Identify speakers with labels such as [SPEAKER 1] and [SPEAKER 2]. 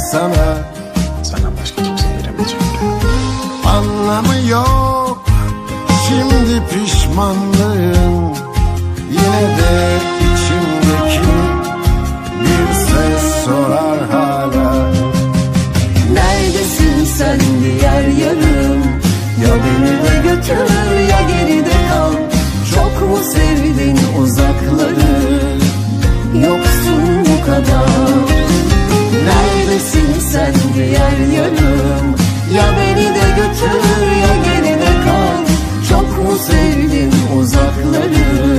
[SPEAKER 1] sana.
[SPEAKER 2] Senden başka kimseye veremeyeceğim.
[SPEAKER 1] Anlamı yok şimdi pişmanlığım, yine de içimdeki bir ses sorar hala.
[SPEAKER 3] Neredesin sen diğer yarım? Ya beni de götür ya geride kal. Çok mu sevdin uzakları, yoksun bu kadar? Neredesin sen diğer yarım? Ya beni de götür ya geride kal. Çok mu sevdin uzakları,